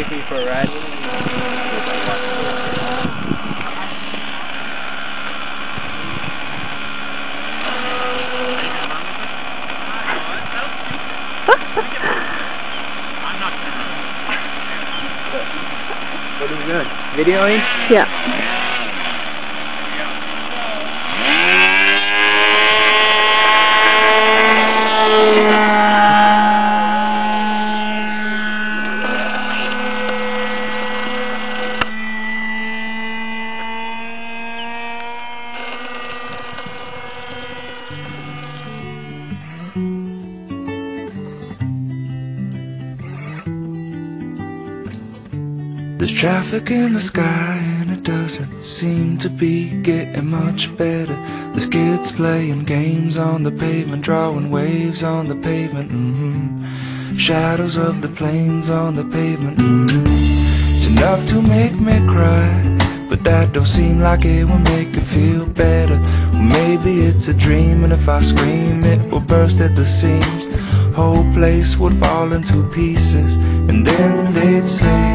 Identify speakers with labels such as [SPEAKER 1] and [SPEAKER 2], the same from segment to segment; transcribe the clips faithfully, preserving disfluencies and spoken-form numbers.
[SPEAKER 1] take me for a ride? What are you doing? Videoing?
[SPEAKER 2] Yeah.
[SPEAKER 3] There's traffic in the sky and it doesn't seem to be getting much better. There's kids playing games on the pavement, drawing waves on the pavement, mm-hmm. Shadows of the planes on the pavement, mm-hmm. It's enough to make me cry, but that don't seem like it will make you feel better. Well, maybe it's a dream, and if I scream it will burst at the seams. Whole place would fall into pieces, and then they'd say,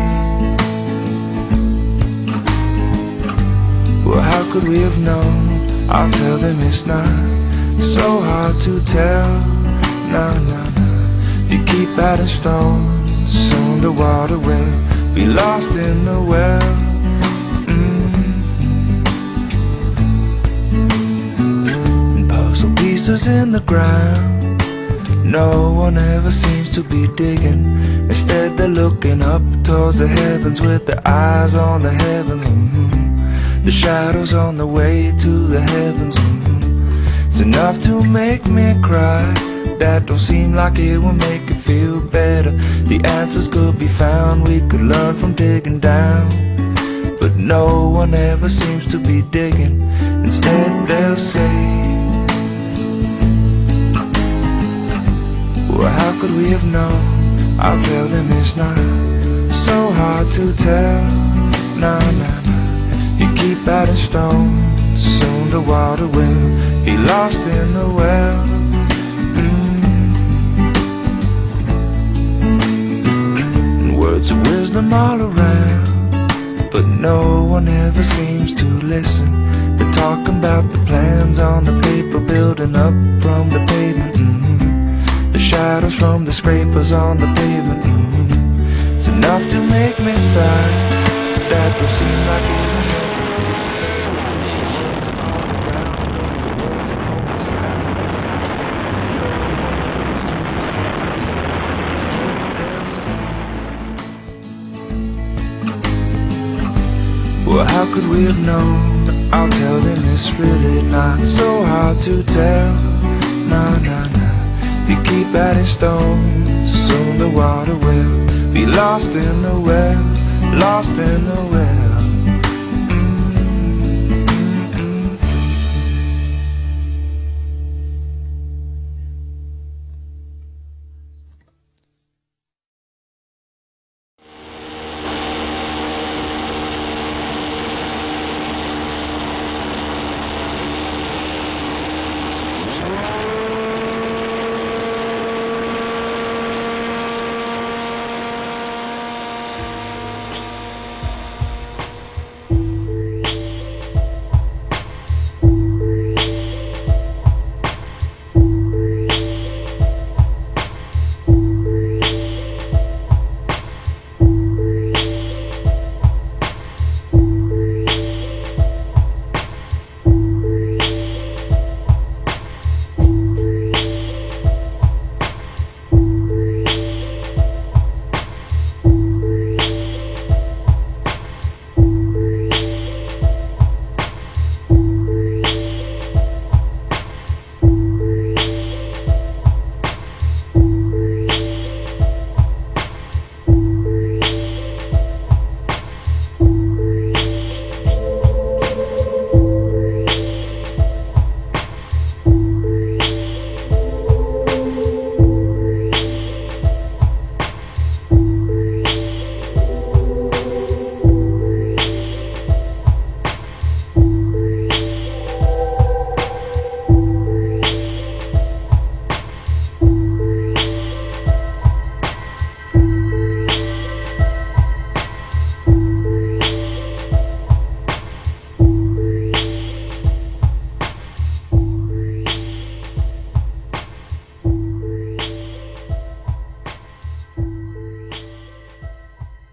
[SPEAKER 3] well, how could we have known? I'll tell them it's not so hard to tell. No, no, no. If you keep adding stones, soon the water will be lost in the well. Mm. And puzzle pieces in the ground, no one ever seems to be digging. Instead they're looking up towards the heavens with their eyes on the heavens. Mm-hmm. The shadows on the way to the heavens, mm-hmm. It's enough to make me cry. That don't seem like it will make you feel better. The answers could be found, we could learn from digging down. But no one ever seems to be digging. Instead they'll say, well, how could we have known? I'll tell them it's not so hard to tell. No, no, no. You keep adding stones, soon the water will be lost in the well. Mm. And words of wisdom all around, but no one ever seems to listen. They're talking about the plans on the paper, building up from the pavement. Mm-hmm. The shadows from the scrapers on the pavement. Mm-hmm. It's enough to make me sigh. That don't seem like it will make me feel better. The words are all around, but the words are only sound. No one ever seems to listen. Instead they'll say, well, how could we have known? I'll tell them it's really not so hard to tell. No, no, no. If you keep adding stones, soon the water will be lost in the well. Lost in the well.